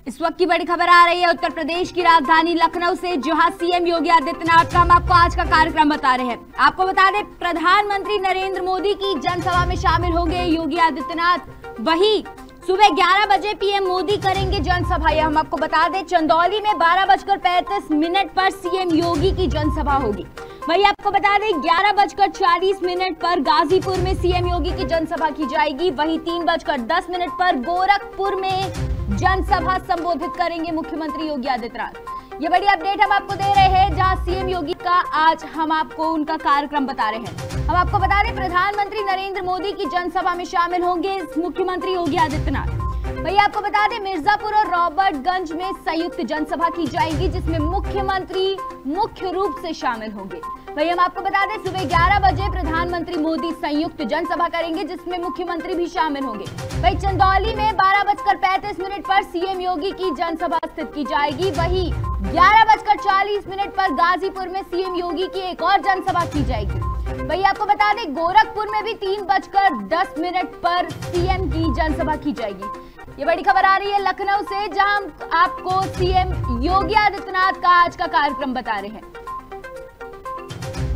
इस वक्त की बड़ी खबर आ रही है उत्तर प्रदेश की राजधानी लखनऊ से, जहां सीएम योगी आदित्यनाथ का हम आपको आज का कार्यक्रम बता रहे हैं। आपको बता दें, प्रधानमंत्री नरेंद्र मोदी की जनसभा में शामिल होंगे योगी आदित्यनाथ। वही सुबह 11 बजे पीएम मोदी करेंगे जनसभा। यह हम आपको बता दें, चंदौली में 12:35 पर सीएम योगी की जनसभा होगी। वही आपको बता दें, 11:40 पर गाजीपुर में सीएम योगी की जनसभा की जाएगी। वही 3:10 पर गोरखपुर में जनसभा संबोधित करेंगे मुख्यमंत्री योगी आदित्यनाथ। ये बड़ी अपडेट हम आपको दे रहे हैं, जहां सीएम योगी का आज हम आपको उनका कार्यक्रम बता रहे हैं। हम आपको बता दें, प्रधानमंत्री नरेंद्र मोदी की जनसभा में शामिल होंगे मुख्यमंत्री योगी आदित्यनाथ। वही आपको बता दें, मिर्जापुर और रॉबर्टगंज में संयुक्त जनसभा की जाएगी, जिसमें मुख्यमंत्री मुख्य रूप से शामिल होंगे। वही हम आपको बता दें, सुबह 11 बजे प्रधानमंत्री मोदी संयुक्त जनसभा करेंगे, जिसमें मुख्यमंत्री भी शामिल होंगे। वही चंदौली में 12:35 पर सीएम योगी की जनसभा स्थित की जाएगी। वही 11:40 पर गाजीपुर में सीएम योगी की एक और जनसभा की जाएगी। वही आपको बता दें, गोरखपुर में भी 3:10 पर सीएम की जनसभा की जाएगी। ये बड़ी खबर आ रही है लखनऊ से, जहां आपको सीएम योगी आदित्यनाथ का आज का कार्यक्रम बता रहे हैं।